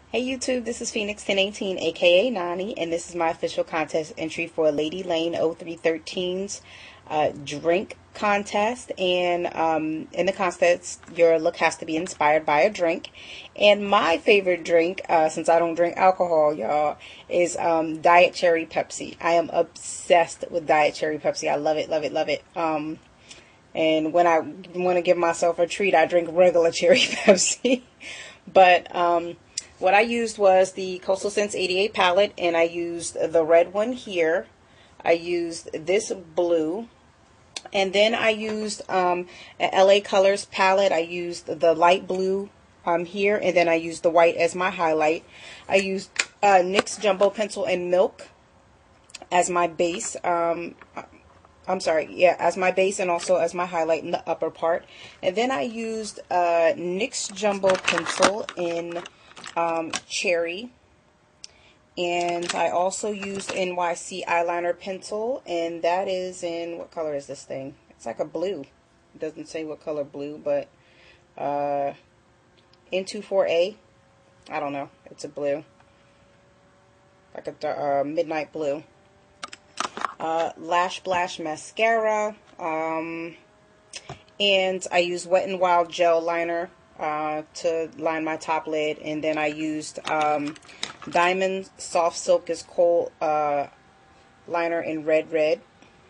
Hey YouTube, this is Phoenix 1018 aka Nani, and this is my official contest entry for Lady Lane 0313's drink contest. And in the contest, your look has to be inspired by a drink. And my favorite drink, since I don't drink alcohol, y'all, is Diet Cherry Pepsi. I am obsessed with Diet Cherry Pepsi. I love it, love it, love it. And when I want to give myself a treat, I drink regular Cherry Pepsi. But what I used was the Coastal Scents 88 palette, and I used the red one here. I used this blue, and then I used an LA Colors palette. I used the light blue here, and then I used the white as my highlight. I used NYX Jumbo Pencil and Milk as my base. As my base and also as my highlight in the upper part. And then I used NYX Jumbo Pencil in Cherry, and I also used NYC eyeliner pencil, and that is in, what color is this thing? It's like a blue. It doesn't say what color blue, but N24A, I don't know, it's a blue, like a midnight blue. Lash Blast mascara, and I used Wet n Wild gel liner to line my top lid, and then I used Diamond Soft Silk is Cold liner in red.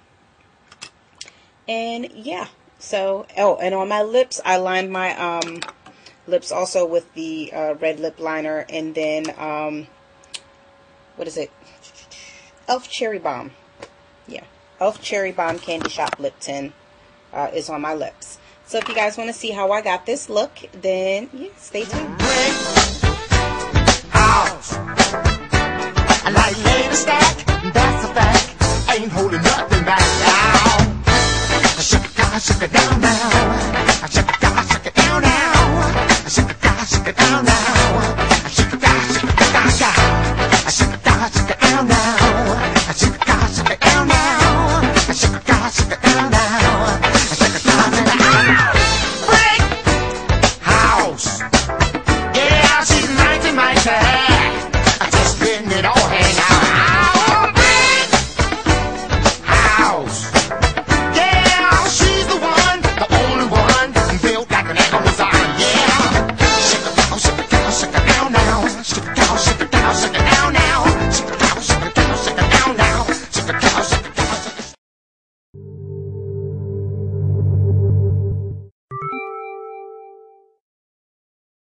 And yeah, so, oh, and on my lips, I lined my lips also with the red lip liner, and then what is it? Elf Cherry Bomb. Yeah, Elf Cherry Bomb Candy Shop Lip Tint is on my lips. So if you guys want to see how I got this look, then yeah, stay tuned. I like lady stack, that's a fact. Ain't holding nothing back now. I shook it down, I shook it down now. I shook it down.